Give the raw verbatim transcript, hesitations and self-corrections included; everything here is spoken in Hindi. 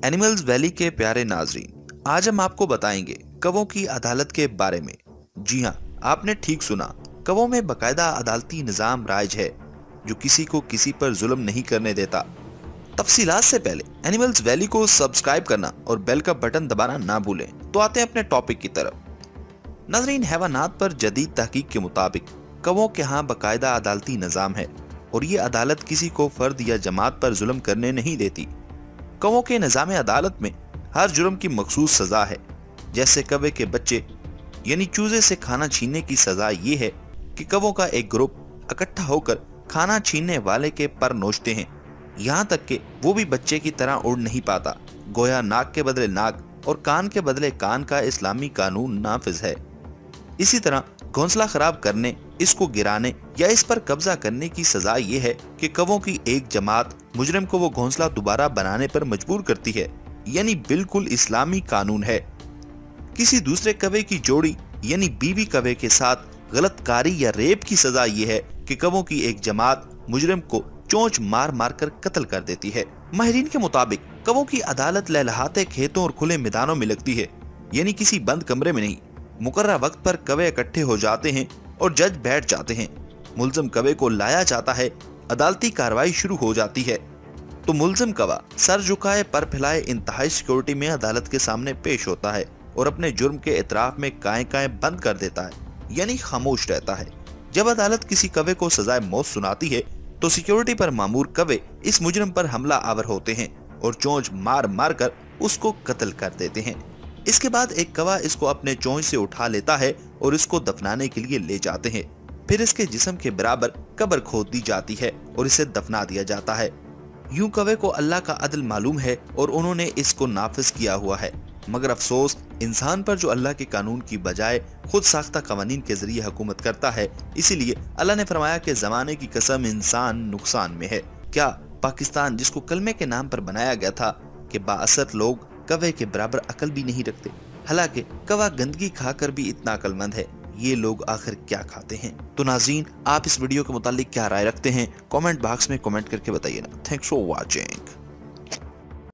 एनिमल्स वैली के प्यारे नाजरीन, आज हम आपको बताएंगे कौवों की अदालत के बारे में। जी हाँ, आपने ठीक सुना। कौवों में बकायदा अदालती निजाम राज है जो किसी को किसी पर जुल्म नहीं करने देता। तफसीलात से पहले एनिमल्स वैली को सब्सक्राइब करना और बेल का बटन दबाना ना भूलें। तो आते हैं अपने टॉपिक की तरफ। नाजरीन, हैवानात पर जदीद तहकीक के मुताबिक कौवों के यहाँ बकायदा अदालती निजाम है और ये अदालत किसी को फर्द या जमात पर जुल्म करने नहीं देती। कौवों के निजाम अदालत में हर जुर्म की मखसूस सजा है। जैसे कौवे के बच्चे यानी चूजे से खाना छीनने की सजा ये है कि कौवों का एक ग्रुप इकट्ठा होकर खाना छीनने वाले के पर नोचते हैं, यहाँ तक कि वो भी बच्चे की तरह उड़ नहीं पाता। गोया नाक के बदले नाक और कान के बदले कान का इस्लामी कानून नाफिज है। इसी तरह घोंसला खराब करने, इसको गिराने या इस पर कब्जा करने की सजा ये है कि कौवों की एक जमात मुजरिम को वो घोंसला दोबारा बनाने पर मजबूर करती है, यानी बिल्कुल इस्लामी कानून है। किसी दूसरे कौवे की जोड़ी यानी बीवी कौवे के साथ गलतकारी या रेप की सजा ये है कि कौवों की एक जमात मुजरिम को चोंच मार मार कर कत्ल कर देती है। माहिरीन के मुताबिक कौवों की अदालत लहलहाते खेतों और खुले मैदानों में लगती है, यानी किसी बंद कमरे में नहीं। मुकर्रर वक्त पर कौवे इकट्ठे हो जाते हैं और जज बैठ जाते हैं। मुल्जिम कौवे को लाया जाता है, अदालती कार्रवाई शुरू हो जाती है तो मुल्जिम कौवा सर झुकाए पर फैलाए इंतहाई सिक्योरिटी में अदालत के सामने पेश होता है और अपने जुर्म के इतराफ में काएं काएं बंद कर देता है, यानी खामोश रहता है। जब अदालत किसी कौवे को सजाए मौत सुनाती है तो सिक्योरिटी पर मामूर कौवे इस मुजरिम पर हमला आवर होते हैं और चोंच मार मार कर उसको कत्ल कर देते हैं। इसके बाद एक कौवा इसको अपने चोंच से उठा लेता है और इसको दफनाने के लिए ले जाते हैं। फिर इसके जिस्म के बराबर कब्र खोद दी जाती है और इसे दफना दिया जाता है। यूं कौवे को अल्लाह का अदल मालूम है और उन्होंने इसको नाफिज किया हुआ है। मगर अफसोस इंसान पर जो अल्लाह के कानून की बजाय खुद साख्ता कवानीन के जरिए हुकूमत करता है। इसीलिए अल्लाह ने फरमाया कि जमाने की कसम इंसान नुकसान में है। क्या पाकिस्तान, जिसको कलमे के नाम पर बनाया गया था, कि बाअसर लोग कौवे के बराबर अकल भी नहीं रखते। हालांकि कौवा गंदगी खाकर भी इतना अकलमंद है, ये लोग आखिर क्या खाते हैं। तो नाज़रीन, आप इस वीडियो के मुतालिक क्या राय रखते हैं? कमेंट बॉक्स में कमेंट करके बताइए ना। Thanks for watching.